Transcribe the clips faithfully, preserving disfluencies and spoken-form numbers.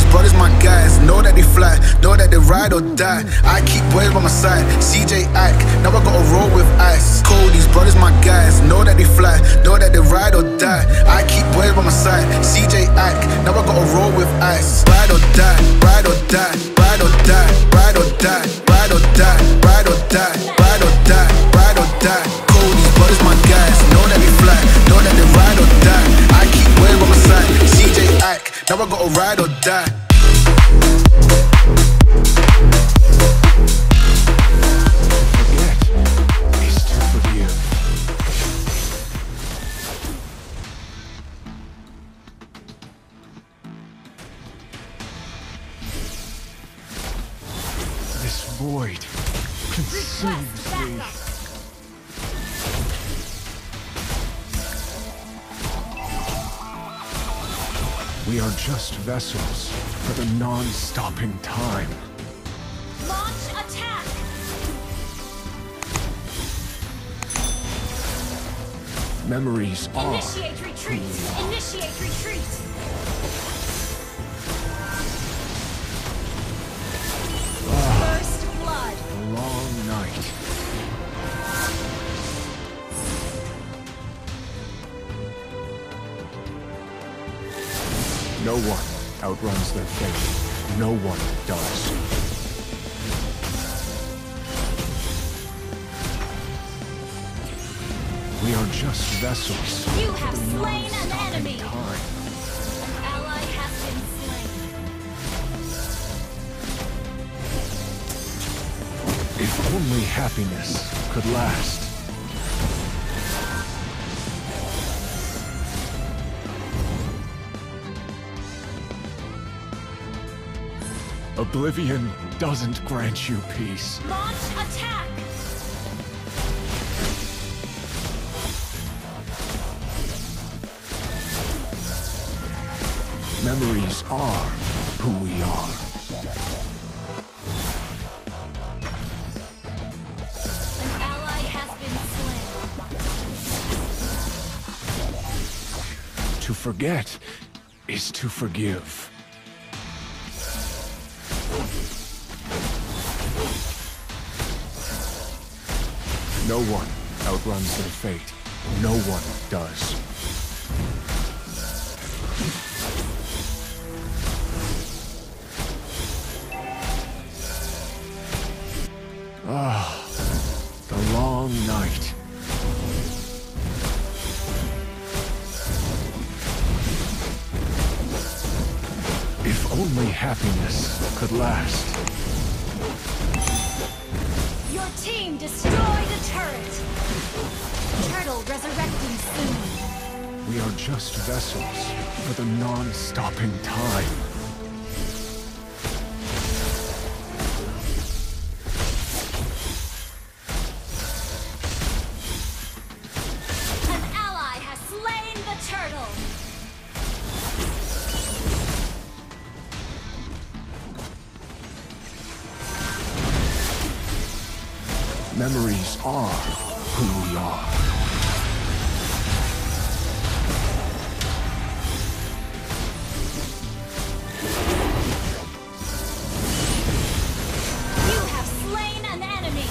brothers my guys. Know that they fly, know that they ride or die. I keep boys by my side, C J Ike, now I gotta roll with ice. Cody's brothers my guys. Know that they fly, know that they ride or die. I keep boys by my side, C J Ike, now I gotta roll with ice. Ride or die, ride or die, ride or die, ride or die, ride or die, ride or die, ride or die, ride or die. Cody's brothers my guys. Know that they fly, know that they ride or die. I keep boys by my side, C J Ike, now I gotta ride or die. Void consumes me. We are just vessels for the non-stopping time. Launch attack! Memories are... Initiate retreat! Initiate retreat! Long night. No one outruns their fate. No one does. We are just vessels. You have slain an enemy. Time. An ally has been slain. If only happiness could last. Oblivion doesn't grant you peace. Launch attack! Memories are who we are. To forget is to forgive. No one outruns their fate. No one does. Ah, the long night. If only happiness could last. Your team destroyed a turret. Turtle resurrecting soon. We are just vessels for the non-stopping time. An ally has slain the turtle. Memories are who we are. You have slain an enemy.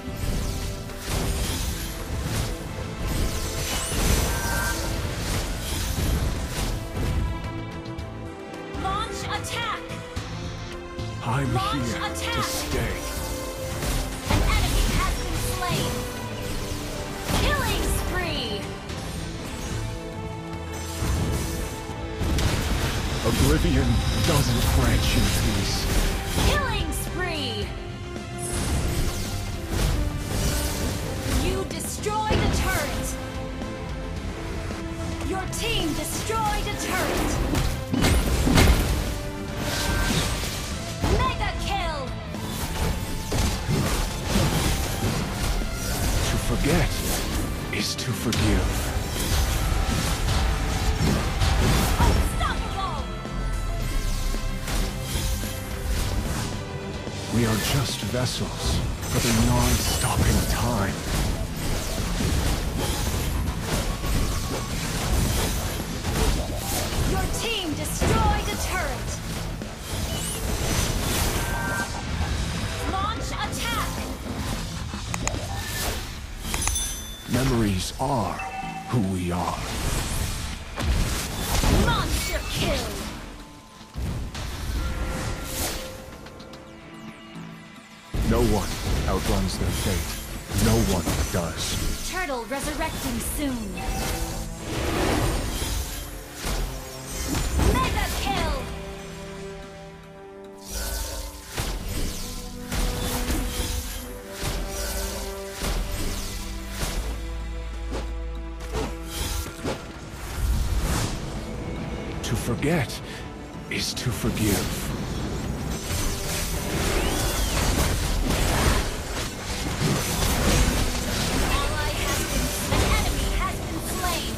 Launch attack. I'm Launch here attack. to stay. An enemy has been slain. Killing spree. Oblivion doesn't grant you peace. Killing spree. You destroyed a turret. Your team destroyed a turret. Mega kill. To forget is to forgive. Unstoppable. We are just vessels for the non-stopping time. Your team destroyed a turret. are who we are. Monster kill! No one outruns their fate. No one does. Turtle resurrecting soon. Mega kill! To forget is to forgive. Ally has been, an enemy has been slain.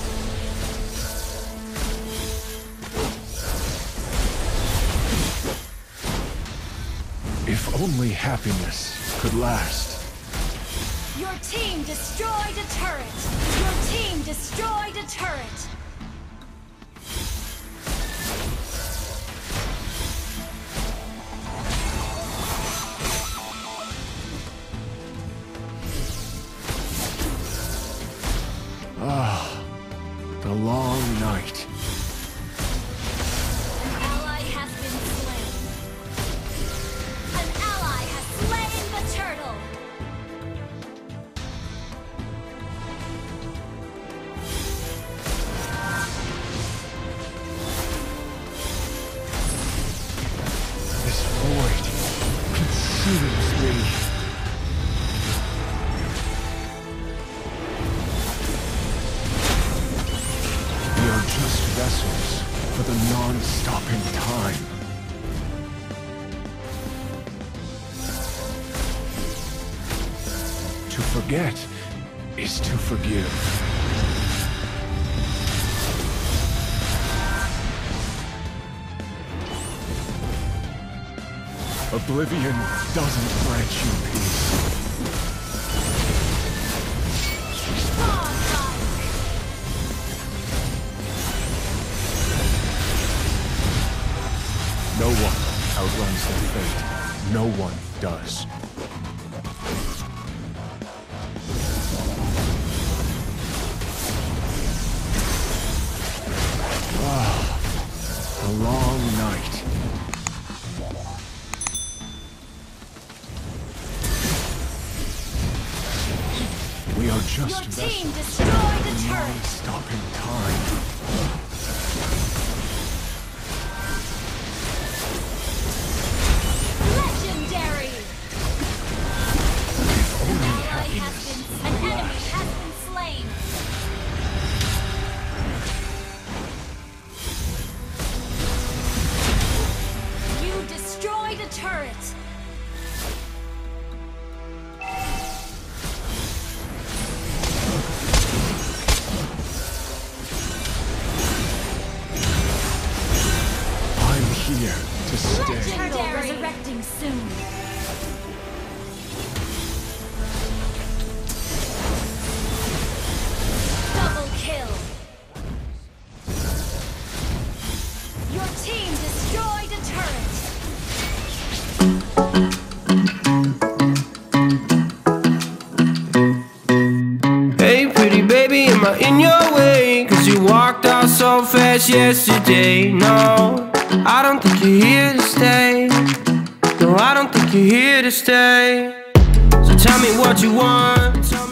If only happiness could last. Your team destroyed a turret. Your team destroyed a turret. Ah, the long night. An ally has been slain. An ally has slain the turtle. This void consumes me. We are just vessels for the non-stopping time. To forget is to forgive. Oblivion doesn't grant you peace. No one outruns their fate. No one does. Ah, a long night. We are just Your vessels team destroyed a turret. non-stopping time. Legendary. Only Ally has happiness been, could an enemy last. has been slain. You destroyed a turret. I'm here to stay. Turtle resurrecting soon. Double kill. Your team destroyed a turret. Hey pretty baby, am I in your way? Cause you walked out so fast yesterday. No, I don't think you're here to stay. No, I don't think you're here to stay. So tell me what you want. Tell me